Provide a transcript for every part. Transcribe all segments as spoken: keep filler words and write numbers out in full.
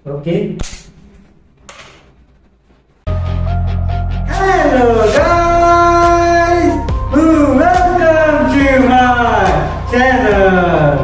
Okay, hello guys, welcome to my channel.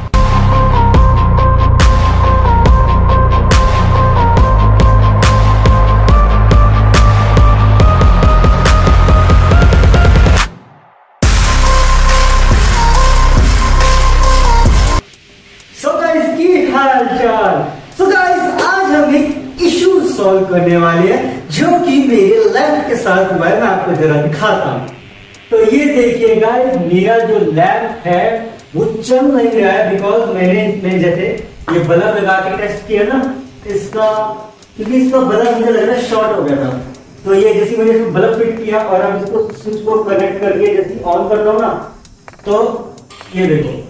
हाल चाल। So guys, आज हम एक इशू सॉल्व करने वाले हैं जो कि मेरे लैंप के साथ हुआ है। मैं आपको जरा दिखाता हूं। तो ये देखिए गाइस, मेरा जो लैंप है वो चल नहीं रहा है बिकॉज मैंने इसमें जैसे ये बल्ब लगा के टेस्ट किया ना इसका, क्योंकि इसका बल्ब मुझे लग रहा है शॉर्ट हो गया था। तो ये जैसे मैंने इसमें बल्ब फिट किया और अब इसको स्विच को कनेक्ट करके जैसे ऑन करता हूं ना, तो ये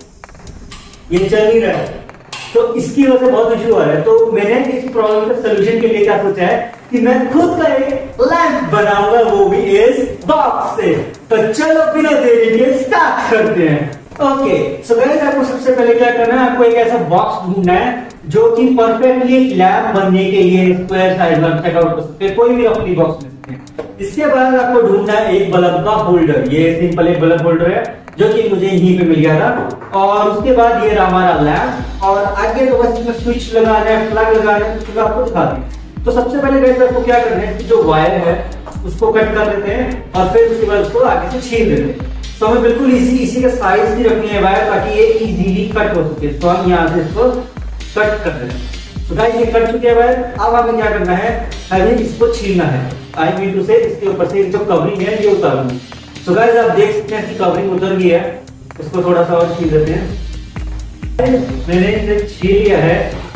देखो ये चल नहीं रहा है। तो इसकी वजह से बहुत इशू आ रहा है। तो मैंने इस प्रॉब्लम का सलूशन के लिए क्या सोचा है कि मैं खुद का एक लैंप बनाऊंगा, वो भी इस बॉक्स से। तो चलो बिना देरी के स्टार्ट करते हैं। ओके, सो गाइस, आपको सबसे पहले क्या करना है, आपको एक ऐसा बॉक्स ढूंढना है जो कि परफेक्टली एक लैंप बनने के लिए स्क्वायर साइज में चेकआउट कर सकते हैं, कोई भी अपनी बॉक्स ले सकते हैं। इसके बाद आपको ढूंढना है एक बल्ब का होल्डर। ये सिंपल एक बल्ब होल्डर है जो कि मुझे यहीं पे मिल गया था। और उसके बाद ये रहा हमारा लैंप, और आगे तो बस इसमें स्विच लगाना है, प्लग लगाना है, तो आपको दिखा दें। तो सबसे पहले गाइस आपको क्या करना है, जो वायर है उसको कट कर देते हैं और फिर उसके बाद उसको आगे से छीन देते हैं। तो हमें बिल्कुल इसी इसी के साइज की रखनी है वायर, ताकि ये इजीली कट हो सके। तो हम यहाँ से इसको कट कर देते हैं। तो गाइस ये कट चुके हैं वायर। अब हमें क्या करना है, हमें इसको छीनना है। आई मीन टू से इसके ऊपर से जो कवरिंग है ये उतारना है। तो गाइस आप देख सकते हैं कि कवरिंग उतर गई है, इसको थोड़ा सा और छील देते हैं। मैंने इसे छील लिया है,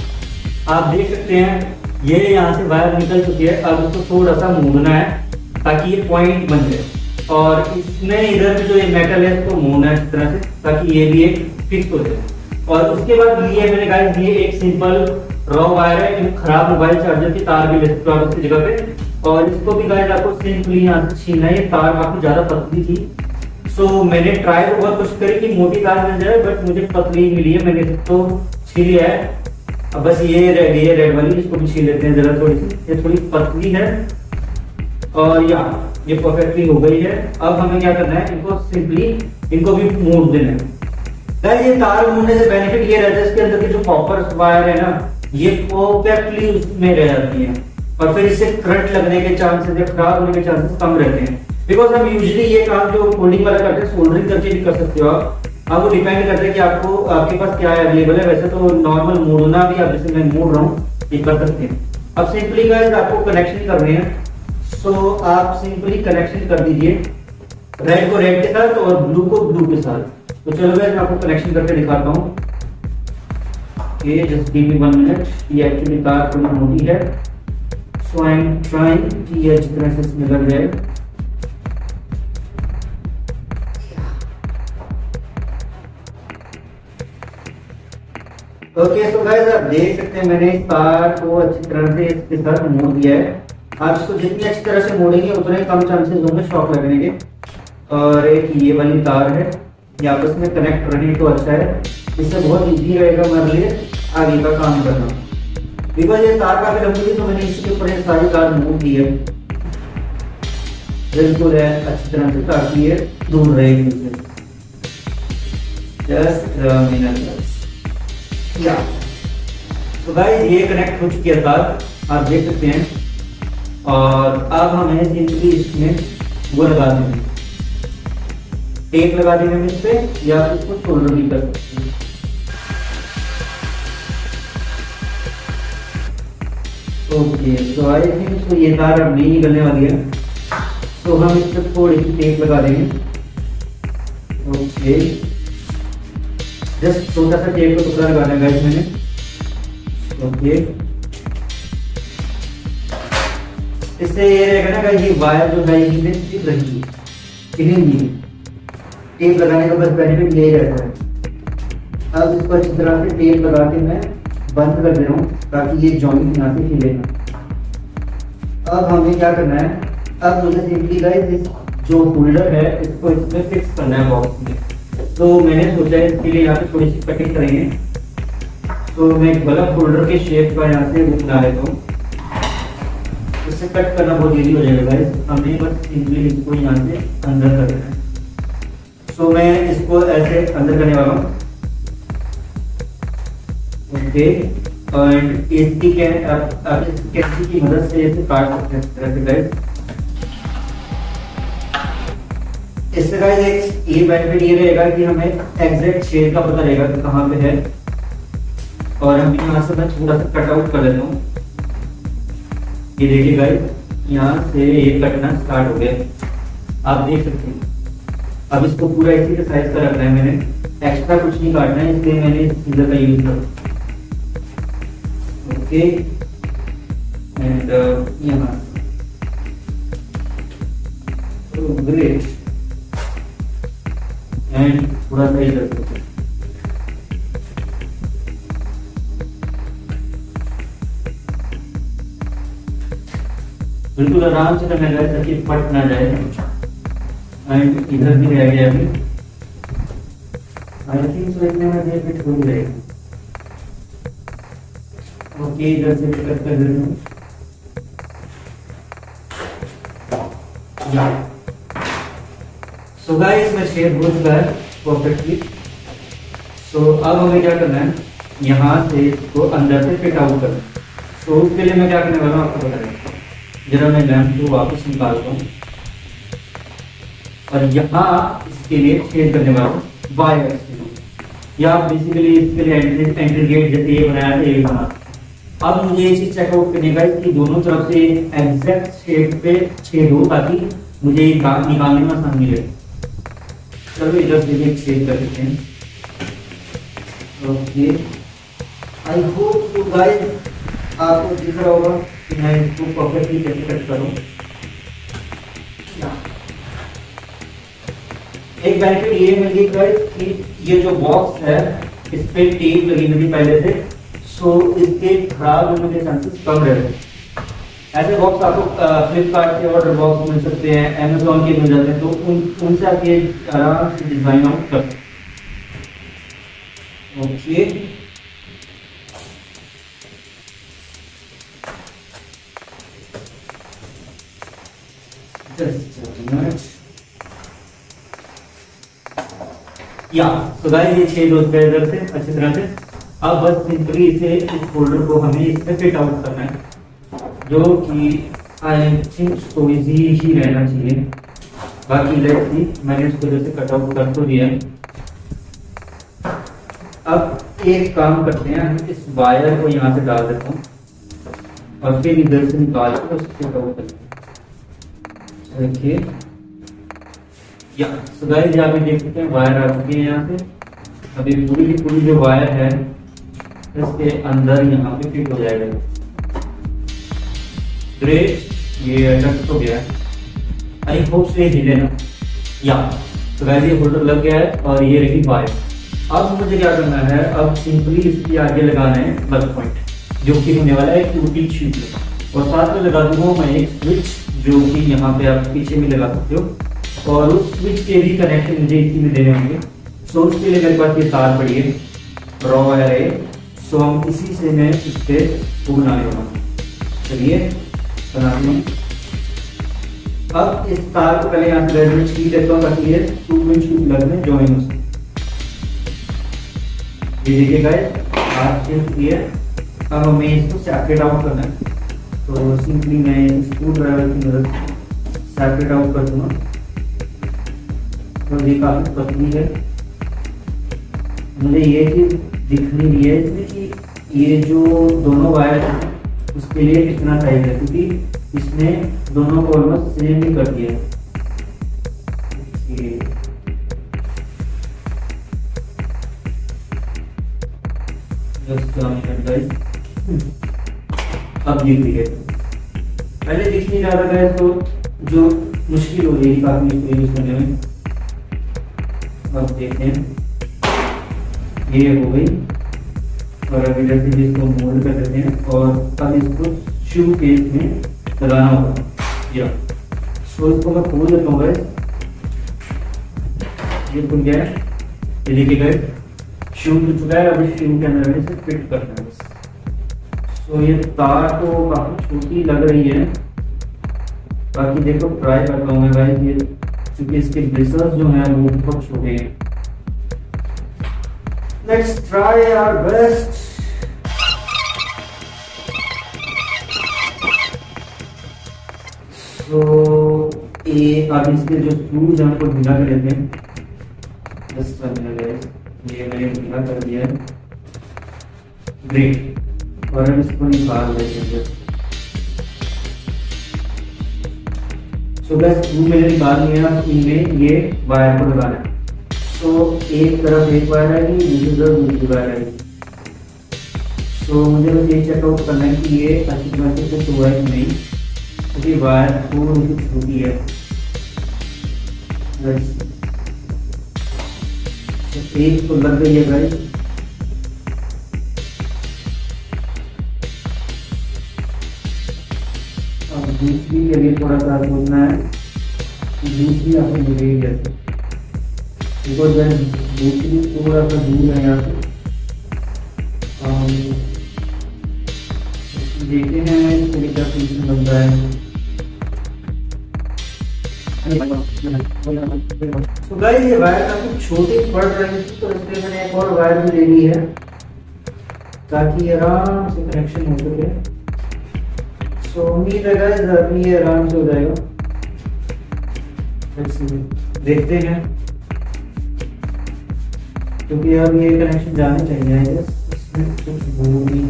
आप देख सकते हैं ये यहाँ से वायर निकल चुकी है। अब इसको थोड़ा सा मोड़ना है ताकि ये पॉइंट बन जाए, और इसमें इधर भी जो ये मेटल है इसको मोड़ना है इस तरह से ताकि ये भी एक फिक्स हो जाए। और उसके बाद लिए मैंने गाइस ये एक सिंपल रॉ वायर है, खराब मोबाइल चार्जर की तार भी ले सकते हो आप उसकी जगह पे। और इसको भी गाइस आपको सिंपली यहाँ से छीनना है। ये तार काफी ज्यादा पतली थी, सो so, मैंने ट्राई तो बहुत कोशिश करी कि मोटी तार मिल जाए, बट मुझे पतली मिली है। मैंने इसको छील लिया है। अब बस ये रेड ये रेड वाली इसको भी छील लेते हैं जरा, थोड़ी सी ये थोड़ी पतली है और यहाँ ये परफेक्टली हो गई है। अब हमें क्या करना है, इनको सिंपली इनको भी मोड़ देना है। गाइस ये तार मोड़ने से बेनिफिट ये रहता है, इसके अंदर की जो कॉपर वायर है ना ये परफेक्टली उसमें रह जाती है, और फिर इससे करंट लगने के चांसेस या खराब होने के चांसेस कम रहते हैं। बिकॉज हम यूजुअली ये काम जो फोल्डिंग वाला करते हैं सोल्डरिंग करके भी कर सकते हो आप। अब वो डिपेंड करता है कि आपको आपके पास क्या अवेलेबल है। वैसे तो नॉर्मल मोड़ना भी आप जैसे मैं मोड़ रहा हूँ ये कर सकते हैं। अब सिंपली गाइस आपको कनेक्शन करने हैं, सो आप सिंपली कनेक्शन कर दीजिए रेड को रेड के साथ और ब्लू को ब्लू के साथ। तो चलो गाइस मैं आपको कनेक्शन करके दिखाता हूँ। ये just give me one minute. ये एक्चुअली तार थोड़ी मोटी है, सो आई एम ट्राइंग कि ये अच्छी तरह से इसमें लग जाए। ओके, सो गाइस आप देख सकते हैं मैंने इस तार को अच्छी तरह से इसके साथ मोड़ दिया है। आप इसको जितनी अच्छी तरह से मोड़ेंगे उतने कम चांसेस होंगे शॉक लगने के। और एक ये वाली तार है, ये आपस में कनेक्ट रहे तो अच्छा है, इससे बहुत इजी रहेगा मेरे लिए आगे का काम करना। बिकॉज ये तार काफी लंबी थी तो मैंने इसके ऊपर ये सारी तार मोड़ दी है बिल्कुल है अच्छी तरह से, ताकि ये दूर रहेगी मुझे। जस्ट मिनट या तो गाइस ये कनेक्ट हो चुकी है तार, आप देख सकते हैं। और अब हमें सिंपली इसमें वो लगा देंगे, टेप लगा देंगे हम इस पे, या इसको सोल्डर भी कर सकते हैं। ओके, तो आई थिंक तो ये तार अब नहीं निकलने वाली है, तो हम इस पर थोड़ी सी टेप लगा देंगे। ओके, जस्ट छोटा सा टेप का टुकड़ा लगाना है गाइस मैंने। ओके, इससे ये रहेगा ना गाइस, ये वायर जो है ये स्टिक रहेगी, हिलेंगी। टेप लगाने का बस बेनिफिट यही रहता है। अब इसको अच्छी तरह से टेप लगा के मैं बंद कर दे रहा हूँ ताकि ये जॉइंट ना से हिले ना। अब हमें क्या करना है, अब मुझे सिंपली गाइस इस जो होल्डर है इसको इसमें फिक्स करना है बॉक्स में। तो मैंने सोचा है इसके लिए यहाँ पे थोड़ी सी कटिंग करेंगे। तो मैं एक बल्ब होल्डर के शेप का यहाँ से बना लेता हूँ, इससे कट करना बहुत इजी हो जाएगा गाइस। हमें बस सिंपली इसको यहाँ से अंदर कर देना है। सो मैं इसको ऐसे अंदर करने वाला हूँ। ओके, एंड इसकी कैन आप आप इस कैंची की मदद से इसे काट सकते हैं इस तरह से गाइस। इससे गाइस एक ये बेनिफिट ये रहेगा कि हमें एग्जैक्ट शेप का पता रहेगा कि कहाँ पे है। और हम यहाँ से मैं थोड़ा सा कट आउट कर देता हूँ। ये देखिए गाइस, यहाँ से ये कटना स्टार्ट हो गया, आप देख सकते हैं। अब इसको पूरा इसी के साइज का रखना है, मैंने एक्स्ट्रा कुछ नहीं काटना है, इसलिए मैंने सीजर का यूज किया। ओके, एंड यहाँ ग्रेट, एंड थोड़ा सा इधर से बिल्कुल आराम से करना है ताकि फट ना जाए। एंड इधर भी रह गया अभी, आई थिंक सो इतने में फिट हो जाएगा। ओके, इधर से कट कर देता हूँ। सो गाइस, मैं शेप हो चुका है परफेक्टली। सो अब हमें क्या करना है, यहाँ से इसको अंदर से फिट आउट करना है। सो उसके लिए मैं क्या करने वाला हूँ आपको बताऊँ। जरा मैं लैंप को वापस निकालता हूँ और यहाँ इसके लिए छेद करने वाला हूँ वायर। या बेसिकली इसके लिए एंट्री गेट जैसे ये बनाया था, ये बना। अब मुझे ये चीज चेकआउट करने का कि दोनों तरफ से एग्जैक्ट शेप पे छेद हो ताकि मुझे ये निकालने में आसानी रहे। चलो इधर से भी छेद कर देते हैं। Okay, I hope you guys आपको दिख रहा होगा कि मैं इसको परफेक्टली कैसे कट करूं। एक बेनिफिट ये मिल गई गाइस कि ये जो बॉक्स है इस पे टेप लगी हुई थी पहले से, सो इसके खराब होने के चांसेस कम रहते हैं। ऐसे बॉक्स आपको फ्लिपकार्ट के ऑर्डर बॉक्स मिल सकते हैं, अमेजोन के मिल जाते हैं, तो उन उनसे आप ये आराम से डिजाइन आउट कर सकते हैं। ओके, या तो गाइस ये छेद होता है इधर से अच्छी तरह से। अब बस सिंपली इसे इस फोल्डर को हमें इसमें फिट आउट करना है, जो कि आई थिंक सो इजी ही रहना चाहिए। बाकी लेट्स सी, मैंने इसको जैसे कट आउट कर तो दिया। अब एक काम करते हैं, हम इस वायर को यहाँ से डाल देता हूँ और फिर इधर से निकाल कर उसको फिट आउट करते हैं। देखिए, या सो गाइस यहाँ पे देख सकते हैं वायर आ चुकी है यहाँ से। अभी पूरी की पूरी जो वायर है इसके अंदर यहाँ पे फिट हो जाएगा। ग्रेट, ये अटैच हो गया है। आई होप से हिले ना। या तो गाइस ये फोल्डर लग गया है और ये रही वायर। अब मुझे क्या करना है, अब सिंपली इसके आगे लगाना है प्लग पॉइंट, जो कि होने वाला है टू टी शीट, और साथ में लगा दूंगा मैं एक स्विच, जो कि यहाँ पे आप पीछे भी लगा सकते हो, और उस स्विच के भी कनेक्शन मुझे इसी में देने होंगे। सो उसके लिए मेरे पास ये तार पड़ी है, रॉ वायर है। सो हम इसी से मैं इस पे बनाने वाला हूँ। चलिए बनाते हैं। अब इस तार को पहले यहाँ से में छीन लेता हूँ ताकि ये टू इंच की प्लग में ज्वाइन हो सके। ये देखिए गाइस, तार छीन किया। अब हमें इसको सेपरेट आउट करना है, तो सिंपली मैं स्क्रू ड्राइवर की मदद से सेपरेट आउट कर दूंगा। तो ये काफी पतली है। मुझे ये चीज दिख नहीं रही है इसमें कि ये जो दोनों वायर है उसके लिए कितना साइज है, क्योंकि इसने दोनों को ऑलमोस्ट सेम ही कर दिया है। अब दिख रही है, पहले दिख नहीं रहा था, तो जो मुश्किल हो रही है काफी इसको यूज करने में। अब देखते हैं, ये हो गई। और अब इधर से इसको मोल्ड कर देते हैं और अब इसको शू केस में लगाना होगा। या सो इसको मैं खोल देता हूँ गाइस। ये खुल गया है, ये देखिए गाइस। शूट हो चुका है, अभी स्ट्रिंग के अंदर इसे फिट करना है बस। तो ये तार तो काफी छोटी लग रही है, बाकी देखो ट्राई करता हूँ मैं भाई ये, क्योंकि इसके ब्रेसर्स जो हैं वो बहुत छोटे हैं। Let's try our best. तो ये अब इसके जो स्क्रूज हैं उनको ढीला कर लेते हैं। जस्ट ये मैंने ढीला कर दिया है, ग्रेट। और अब इसको निकाल देते हैं। सो बस स्क्रू मैंने निकाल लिया, इनमें ये वायर को लगाना है। तो एक तरफ एक वायर आएगी, दूसरी तरफ दूसरी वायर आएगी। तो मुझे बस ये चेकआउट करना है कि ये अच्छी तरह से फिट हुआ है कि नहीं, क्योंकि वायर थोड़ी सी छोटी है। एक तो लग गई है गाइस, और दूसरी के लिए थोड़ा सा सोचना है, दूसरी आपको मिलेगी कैसे, बिकॉज दूसरी थोड़ा सा दूर है यहाँ से। देखते हैं थोड़ी क्या सोल्यूशन बनता है। तो गाइस ये वायर काफी छोटी पड़ रही थी, तो इसलिए मैंने एक और वायर भी ले ली है ताकि आराम से कनेक्शन हो सके। सो उम्मीद है गाइस अभी ये आराम से हो जाएगा। देखते हैं, क्योंकि अब ये कनेक्शन जाने चाहिए, इसमें कुछ भूल नहीं।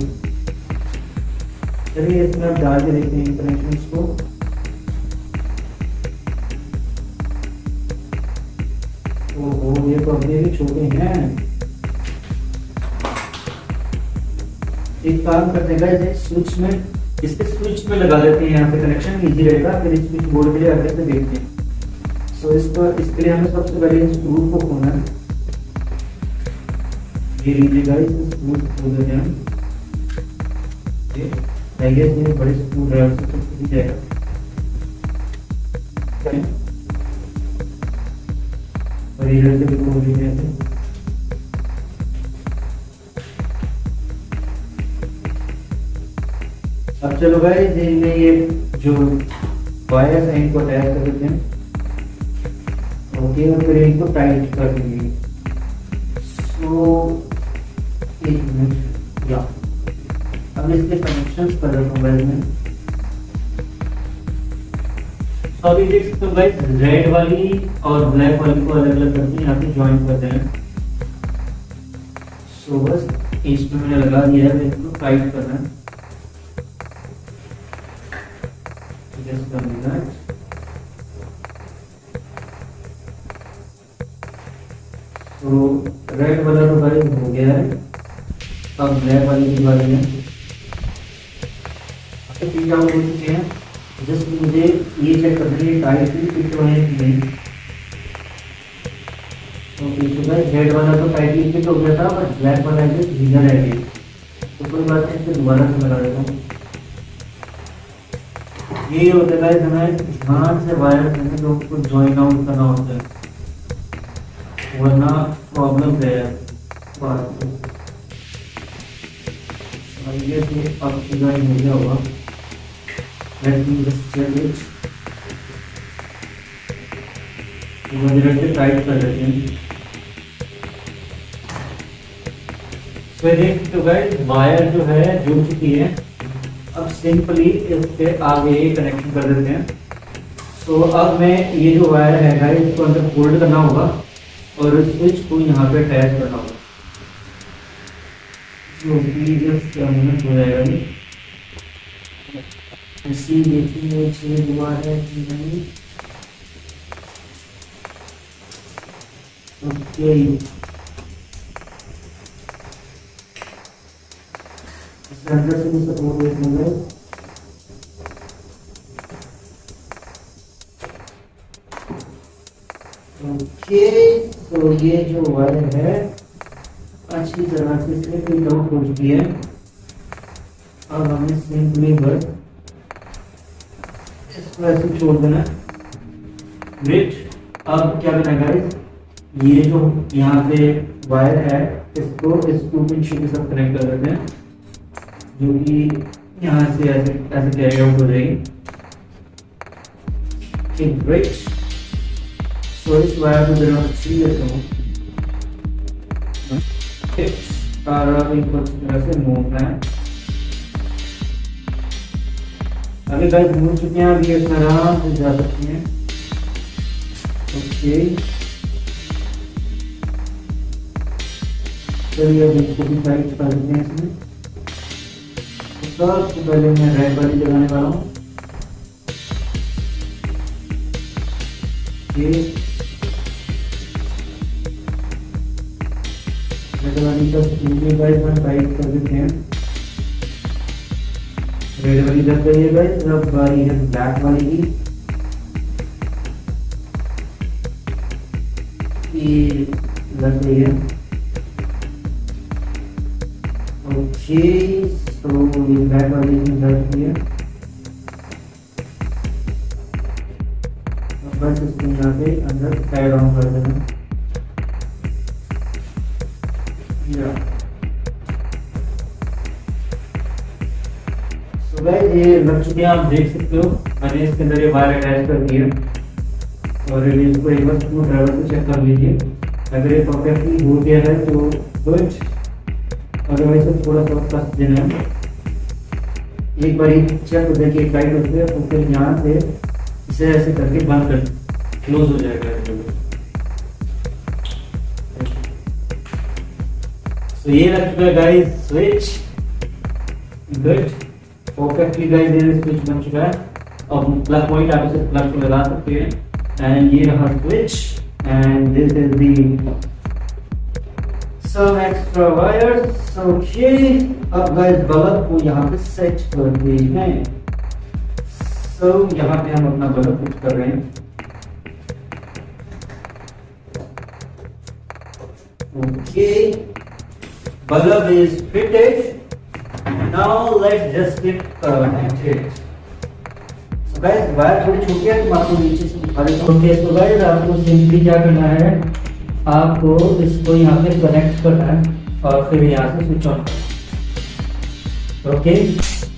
चलिए इसमें आप डाल के देखते हैं कनेक्शन को। ओहो ये तो अभी भी छोटे हैं। एक काम करते हैं स्विच में, इसके स्विच में लगा देते हैं, यहाँ पे कनेक्शन इजी रहेगा। फिर स्विच बोर्ड के लिए आगे से देखते हैं। सो इसको इसके लिए हमें सबसे पहले इस स्क्रू को खोलना है। ये लीजिएगा, इस स्क्रू को खोल देते हैं। ये बड़े स्क्रू ड्राइवर से तो खुल जाएगा। और इधर से भी खोल दीजिए। अब चलो गाइस इनमें ये जो वायर है इनको अटैच कर देते हैं। ओके, और फिर इनको टाइट कर देंगे। सो एक मिनट, या अब इसके कनेक्शंस कर देता हूँ गाइस में। तो अभी देख सकते हो गाइस रेड वाली और ब्लैक वाली को अलग अलग करके यहाँ पे ज्वाइन करते हैं। सो बस इसमें मैंने लगा दिया है, इसको टाइट करना है। जस्ट करना है। तो रेड वाला तो गाइस हो गया है, अब ब्लैक वाली की बारी है। फिट आउट हो चुके हैं, जस्ट मुझे ये चेक करना है टाइटली फिट हुए हैं कि नहीं। ओके तो गाइस रेड वाला तो टाइटली फिट हो गया था, बट ब्लैक वाला जो ढीला रह गया। तो कोई बात नहीं, इसको दोबारा से लगा देता हूँ। ये होता है गाइस हमें ध्यान से वायर करने को उसको जॉइन आउट करना होता है, वरना प्रॉब्लम है। ये अब जॉइन हो गया होगा। Let me just check it. मुझे से टाइट कर देते हैं। तो देख तो गाइस वायर जो है जुड़ चुकी है। अब सिंपली इसके आगे कनेक्शन कर देते हैं। तो अब मैं ये जो वायर है गाइस इसको अंदर फोल्ड करना होगा और स्विच को यहाँ पे अटैच करना होगा। तो जस्ट क्या मिनट हो जाएगा ये ऐसी देखिए छेद हुआ है कि नहीं। ओके अंदर से भी सपोर्ट देखेंगे। ओके तो ये जो वायर है अच्छी तरह से इसमें फिट आउट हो चुकी है। अब हमें सिंपली बस इसको ऐसे छोड़ देना। ग्रेट। अब क्या करना गाइस, ये जो यहाँ पे वायर है इसको इस टू पिन शू के साथ कनेक्ट कर देते हैं, जो कि यहाँ से ऐसे ऐसे कैरी आउट हो जाएगी। ठीक राइट। सो इस वायर को जरा छीन लेता हूँ और इनको अच्छी तरह से मूव करना है। अभी गाइस मूव चुके हैं, अभी इस तरह से जा सकती हैं। ओके चलिए अभी इसको भी टाइट कर देते हैं इसमें। सबसे पहले मैं रेड वाली लगाने वाला हूँ। रेड वाली का गाइस हम टाइट कर देते हैं। रेड वाली लग गई है गाइस, अब बारी है ब्लैक वाली की। ये लग गई है। ओके तो ये ब्लैक वाली की लग गई है। अब बस इसको यहाँ पे अंदर टाइड ऑन कर देना। तो गाइस ये लग चुके हैं, आप देख सकते हो। मैंने इसके अंदर ये वायर अटैच कर दिया और इसको एक बार स्क्रू ड्राइवर से चेक कर लीजिए। अगर ये परफेक्टली हो गया है तो गुड, अदरवाइज तो थोड़ा सा कस देना है। एक बार ही चेक हो देखिए टाइट हो गया तो फिर यहाँ से इसे ऐसे करके बंद कर क्लोज हो जाएगा। तो ये लग चुका है guys switch. Good, perfectly guys ये स्विच बन चुका है। अब प्लग पॉइंट आप इसे प्लग को लगा सकते हैं। एंड ये रहा switch and this is the some extra wires. Okay अब गाइस बल्ब को यहाँ पे सेट कर देते हैं। सो so, यहाँ पे हम अपना बल्ब फिट कर रहे हैं। Okay bulb is fitted. Now let's just get connected. So guys, wire थोड़ी छोटी है तो आपको नीचे से दिखा देता हूँ। ओके तो गाइस आपको सिंपली क्या करना है, आपको इसको यहाँ पे कनेक्ट करना है और फिर यहाँ से स्विच ऑन करना है। ओके